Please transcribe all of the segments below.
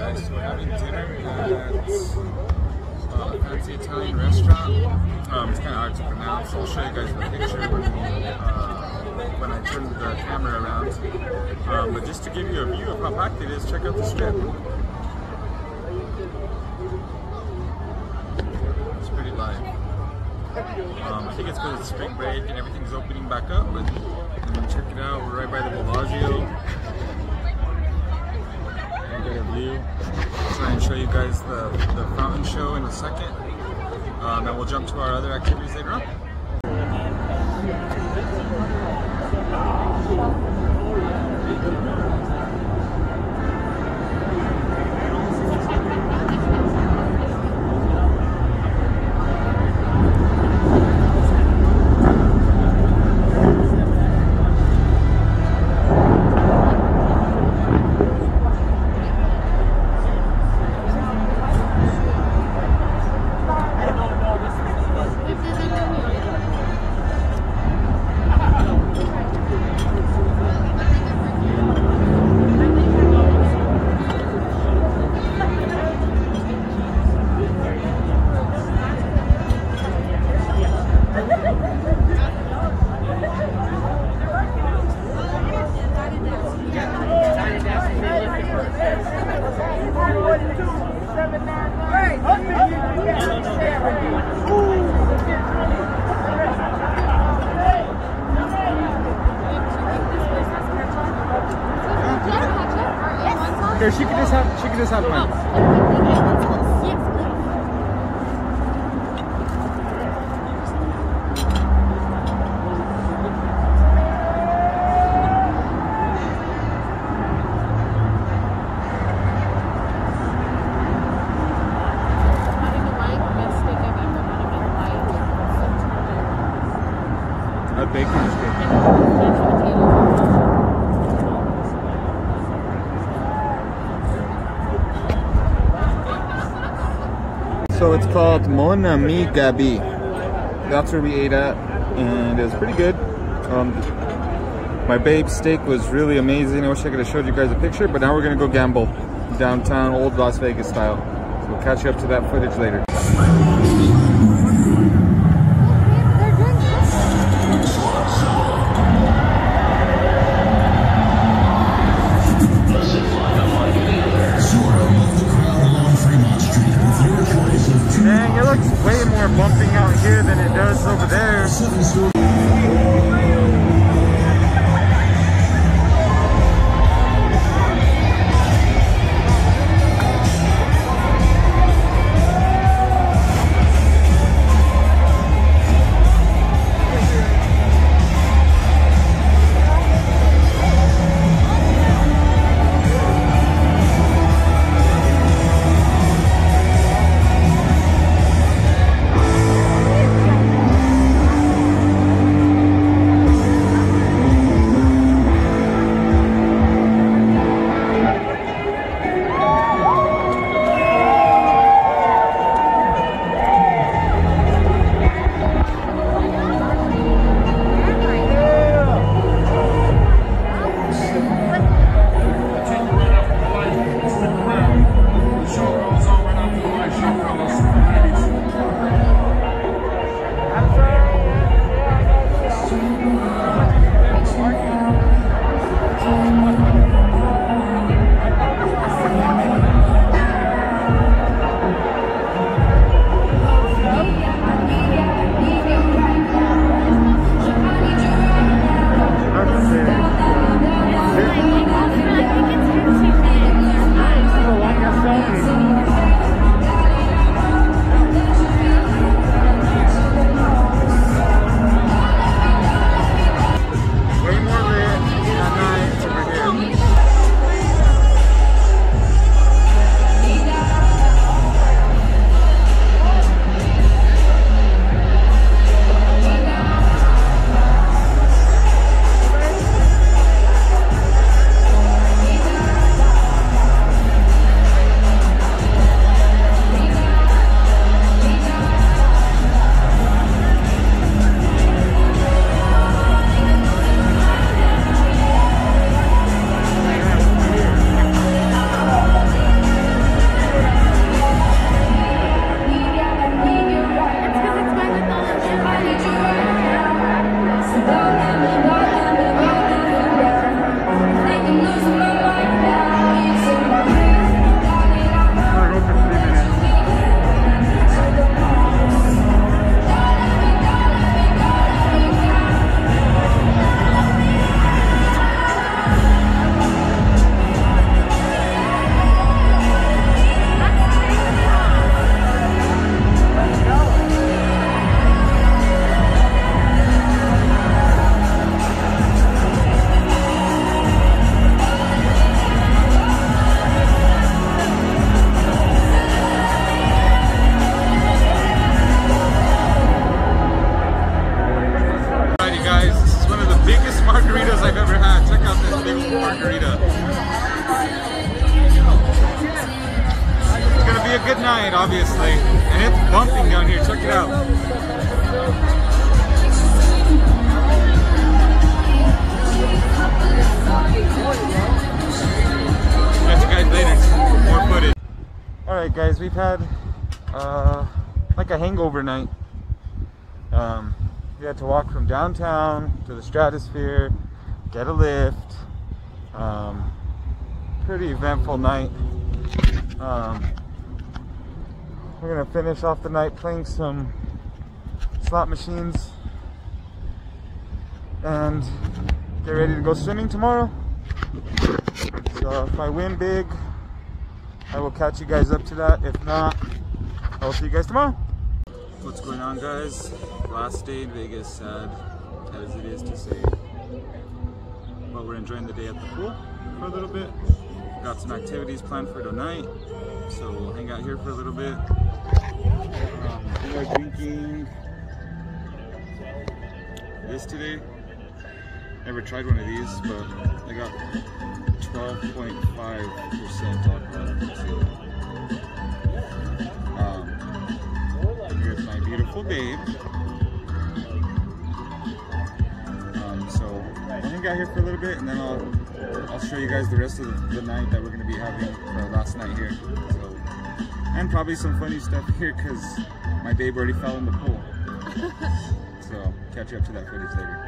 guys, so we're having dinner at a fancy Italian restaurant. It's kind of hard to pronounce. I'll show you guys the picture when I turn the camera around. But just to give you a view of how packed it is, check out the strip. It's pretty live. I think it's because it's spring break and everything's opening back up, but I mean, check it out. We're right by the Bellagio. Get a view. I'll try and show you guys the fountain show in a second. And we'll jump to our other activities later on. Here, she could just have mine. A bacon is good. So it's called Mon Ami Gabi. That's where we ate at, and it was pretty good. My babe's steak was really amazing. I wish I could have showed you guys a picture, but now we're gonna go gamble downtown, old Las Vegas style. So we'll catch you up to that footage later. Dang, it looks way more bumping out here than it does over there. good night, obviously. And it's bumping down here, check it out. Catch you guys later, more footage. Alright guys, we've had like a hangover night. We had to walk from downtown to the Stratosphere, get a lift. Pretty eventful night. We're gonna finish off the night playing some slot machines and get ready to go swimming tomorrow. So if I win big, I will catch you guys up to that. If not, I will see you guys tomorrow. What's going on, guys? Last day in Vegas, sad as it is to say. But we're enjoying the day at the pool for a little bit. Got some activities planned for tonight, so we'll hang out here for a little bit. We are drinking this today. Never tried one of these, but I got 12.5% alcohol. Here's my beautiful babe. So we'll hang out here for a little bit, and then I'll show you guys the rest of the night that we're going to be having, last night here. So, and probably some funny stuff here because my babe already fell in the pool. So catch you up to that footage later.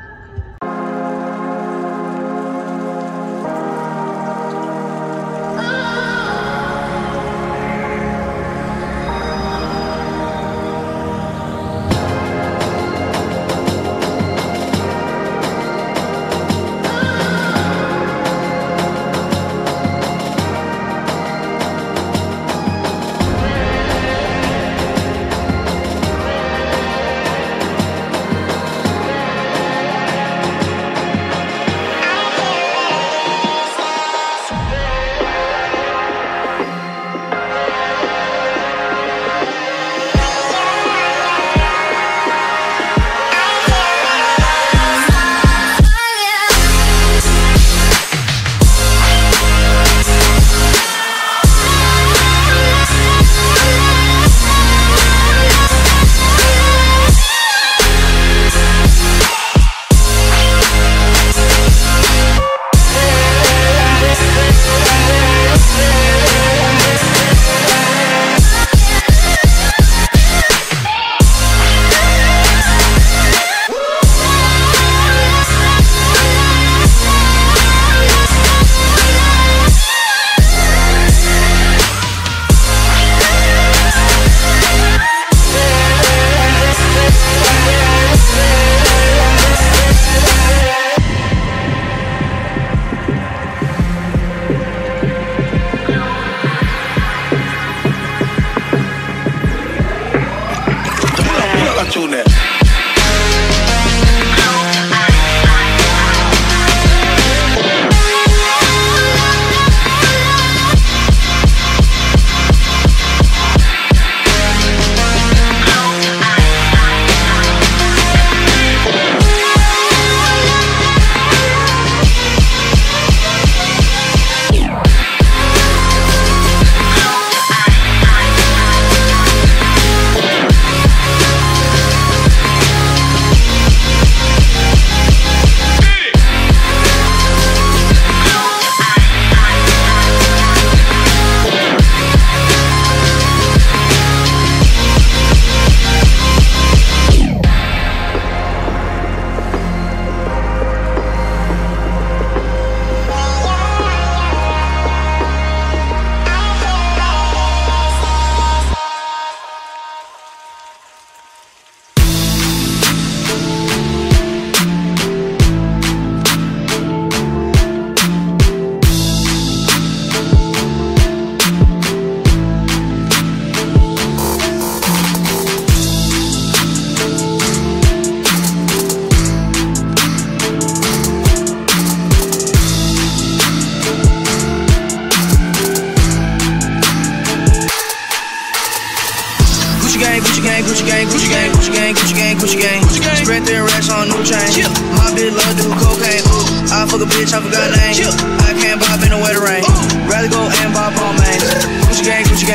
Gucci gang. Spread their racks on new chain. My bitch love do cocaine. Ooh, I fuck a bitch, I forgot name. I can't bob in the wetter rain. Rather go and bob all mains. Gucci gang,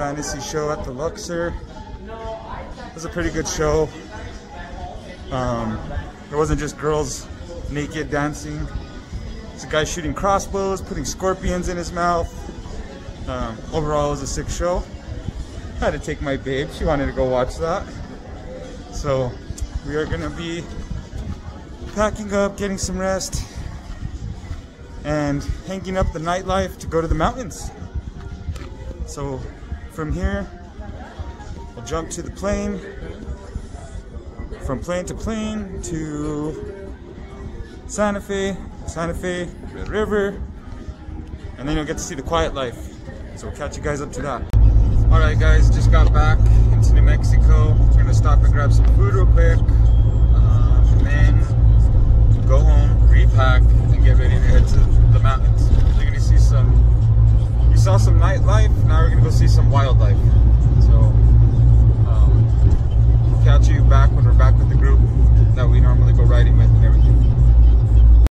fantasy show at the Luxor. It was a pretty good show. There wasn't just girls naked dancing. It's a guy shooting crossbows, putting scorpions in his mouth. Overall, it was a sick show. I had to take my babe. She wanted to go watch that. So we are gonna be packing up, getting some rest, and hanging up the nightlife to go to the mountains. So from here, I'll jump to the plane. From plane to plane to Santa Fe, Red River, and then you'll get to see the quiet life. So we'll catch you guys up to that. Alright guys, just got back into New Mexico. We're gonna stop and grab some food real quick, and then go home, repack, and get ready to head to the mountains. You're gonna see we saw some nightlife.